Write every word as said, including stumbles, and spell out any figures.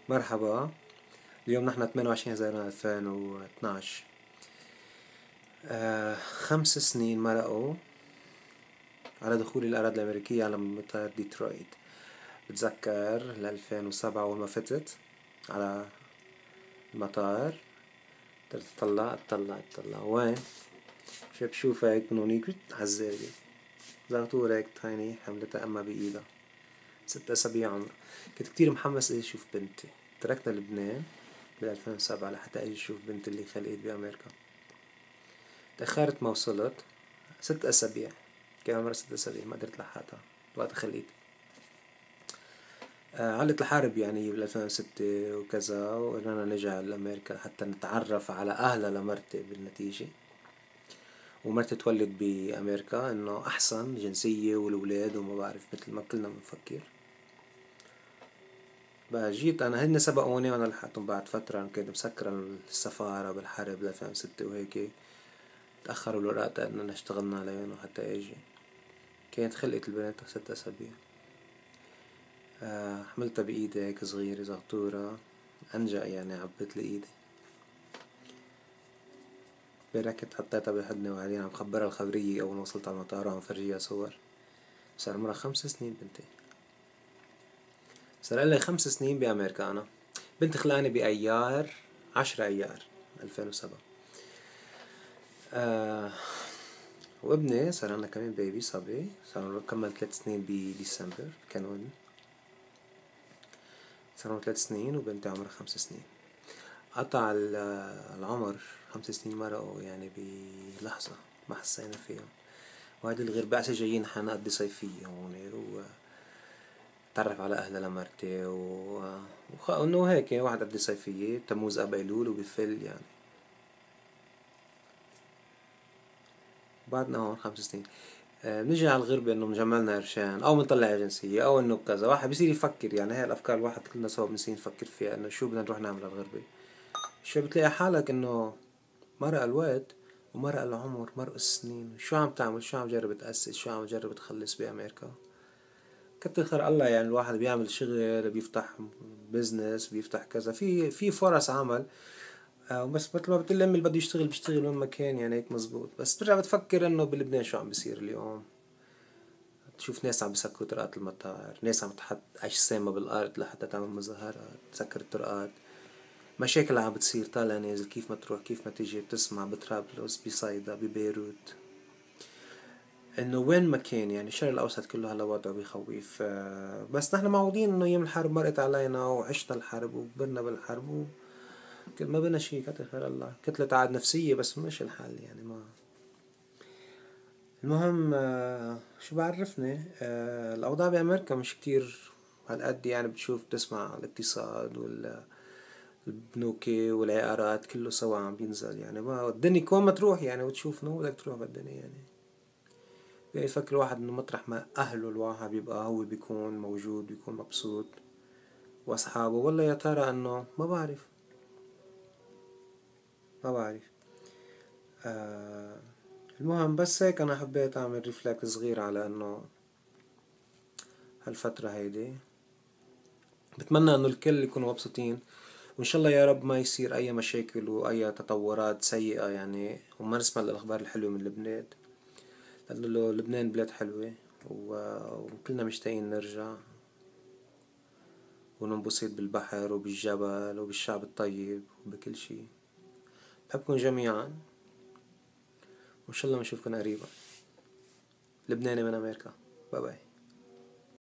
مرحبا. اليوم نحن ثمانية وعشرين يناير ألفين واثناشر. آه خمس سنين مرقوا على دخول الأراضي الأمريكية على مطار ديترويت. بتذكر ل ألفين وسبعة أول ما فتت على المطار، تطلع تطلع تطلع وين شو بشوف هيك من هونيك عالزاوية، زغطورة هيك تايني حملتها أما بإيدها، ست أسابيع عمرها. كنت كتير محمس أجي أشوف بنتي. تركنا لبنان بال ألفين وسبعة لحتى أجي أشوف بنتي اللي خلقت بأمريكا. تأخرت ما وصلت ست أسابيع، كان عمرها ست أسابيع ما قدرت لحقتها وقت خلقت. آه علت الحرب يعني بال ألفين وستة وكذا، وقدرنا نرجع لأمريكا حتى نتعرف على أهلها لمرتي بالنتيجة، ومرتي تولد بأمريكا إنه أحسن جنسية والولاد وما بعرف مثل ما كلنا بنفكر. بقى جيت أنا هن سبقوني وأنا لحقتهم بعد فترة، كنت مسكرة السفارة بالحرب ل ألفين وستة وهيك، تأخروا الوراق إننا اشتغلنا عليهم حتى أجي. كانت خلقت البنت ست أسابيع. آه حملتها بإيدي هيك صغيرة زغطورة، أنجأ يعني عبت لي إيدي. امبارح كنت حطيتها بحضني وقاعدين عم خبرها الخبرية أول ما وصلت على المطار وعم فرجيها صور. صار عمرها خمس سنين بنتي، صار لي خمس سنين بأمريكا. أنا بنتي خلاني بأيار عشرة أيار ألفين وسبعة. آه وابني صار عنا كمان بيبي صبي، صار كمل ثلاث سنين بديسمبر كانون، صار ثلاث سنين، وبنتي عمرها خمس سنين. قطع العمر خمس سنين مرقوا يعني بلحظة ما حسينا فيهم. وهذه الغير بعثة جايين حنقضي صيفية هون وتعرف على أهلها لمرتي و... وخ... إنه هيك واحد قضي صيفية بتموز أب أيلول وبفل يعني. بعدنا هون خمس سنين آه بنجي على الغربة إنه مجملنا قرشان أو منطلع جنسية أو إنه كذا، واحد بيصير يفكر يعني هاي الأفكار الواحد كلنا سوا بنصير نفكر فيها إنه شو بدنا نروح نعمل على الغربة. شو بتلاقي حالك إنه مرق الوقت ومرق العمر، مرق السنين، شو عم تعمل، شو عم جرب تأسس، شو عم جرب تخلص بأمريكا. كتر خير الله يعني الواحد بيعمل شغل، بيفتح بزنس، بيفتح كذا، في في فرص عمل. آه بس مثل ما بتقول لي اللي بده يشتغل بيشتغل وين ما كان يعني هيك مزبوط. بس بترجع بتفكر انه بلبنان شو عم بيصير اليوم. تشوف ناس عم بيسكروا طرقات المطار، ناس عم تحط أجسامها بالأرض لحتى تعمل مظاهرات تسكر الطرقات، مشاكل عم بتصير طالع نازل، كيف ما تروح كيف ما تيجي بتسمع بطرابلس بصيدا ببيروت، انه وين ما كان يعني الشرق الاوسط كله هلا وضعه بيخوف. بس نحن معودين انه ايام الحرب مرقت علينا وعشنا الحرب وكبرنا بالحرب وكل ما بنا شيء كتر خير الله، كتلة عاد نفسية بس مش الحل يعني. ما المهم شو بعرفني الاوضاع بامريكا مش كتير هالقد يعني. بتشوف بتسمع الاقتصاد والبنوك والعقارات كله سوا عم بينزل يعني. ما الدنيا كون ما تروح يعني وتشوف انه بدك تروح بالدنيا يعني. يعني يفكر الواحد انه مطرح ما اهله الواحد بيبقى هو بيكون موجود بيكون مبسوط واصحابه. والله يا ترى انه ما بعرف ما بعرف آه المهم بس هيك انا حبيت اعمل ريفلكت صغير على انه هالفترة هيدي. بتمنى انه الكل يكونوا مبسوطين، وان شاء الله يا رب ما يصير اي مشاكل واي تطورات سيئة يعني، وما نسمع الاخبار الحلوة من لبنان، لأنه لبنان بلاد حلوة وكلنا مشتاقين نرجع وننبسط بالبحر وبالجبل وبالشعب الطيب وبكل شي. بحبكم جميعا وإن شاء الله بنشوفكم قريبا. لبناني من أمريكا. باي باي.